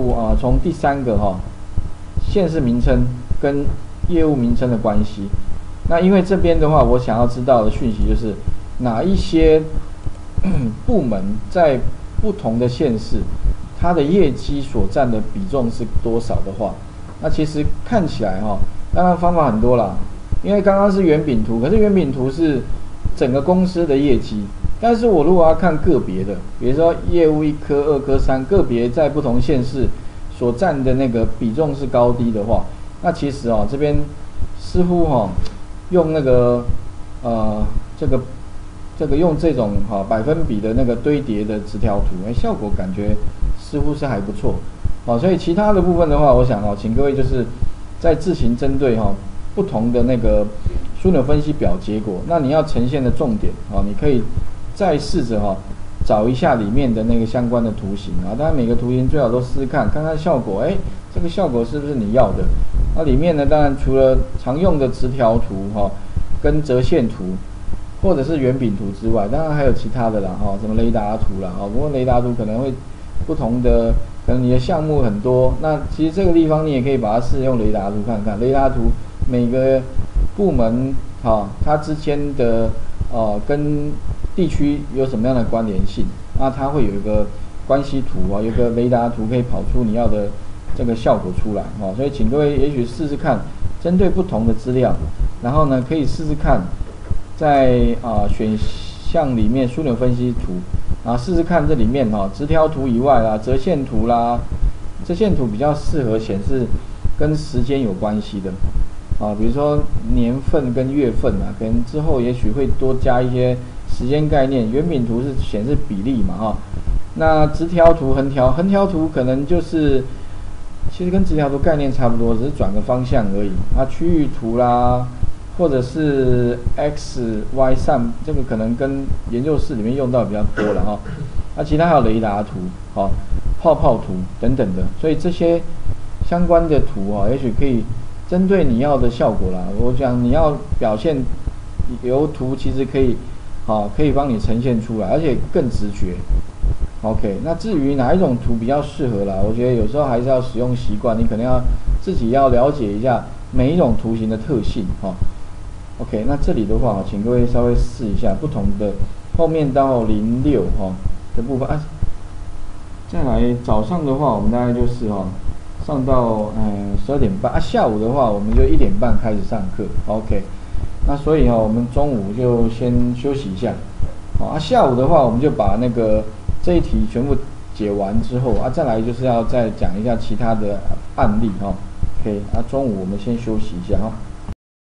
入从第3个县市名称跟业务名称的关系。那因为这边的话，我想要知道的讯息就是哪一些部门在不同的县市，它的业绩所占的比重是多少的话，那其实看起来当然方法很多啦。因为刚刚是圆饼图，可是圆饼图是整个公司的业绩，但是我如果要看个别的，比如说业务1科、2科、3个别在不同县市所占的那个比重是高低的话，那其实这边似乎用那个这个用这种百分比的那个堆叠的直条图，效果感觉似乎是还不错。所以其他的部分的话，我想请各位就是在自行针对不同的那个枢纽分析表结果，那你要呈现的重点你可以再试着找一下里面的那个相关的图形当然每个图形最好都试试看看效果，这个效果是不是你要的？那里面呢，当然除了常用的直条图跟折线图或者是圆饼图之外，当然还有其他的啦什么雷达图啦不过雷达图可能会不同的，可能你的项目很多，那其实这个地方你也可以把它试用雷达图看看。雷达图每个部门它之间的跟地区有什么样的关联性，那它会有一个关系图有一个雷达图可以跑出你要的这个效果出来所以请各位也许试试看，针对不同的资料，然后呢可以试试看在选项里面枢纽分析图试试看这里面直条图以外啦，折线图啦，折线图比较适合显示跟时间有关系的比如说年份跟月份可能之后也许会多加一些时间概念。圆饼图是显示比例嘛那直条图、横条图可能就是其实跟直条图概念差不多，只是转个方向而已区域图啦，或者是 X、Y、SUM， 这个可能跟研究室里面用到比较多了其他还有雷达图泡泡图等等的，所以这些相关的图也许可以针对你要的效果啦。我讲你要表现由图，其实可以帮你呈现出来，而且更直觉。OK， 那至于哪一种图比较适合啦，我觉得有时候还是要使用习惯，你可能要自己要了解一下每一种图形的特性OK， 那这里的话请各位稍微试一下不同的后面到06的部分再来早上的话，我们大概就是上到12点半下午的话我们就1点半开始上课 OK， 那所以我们中午就先休息一下下午的话我们就把那个这一题全部解完之后再来就是要再讲一下其他的案例OK， 中午我们先休息一下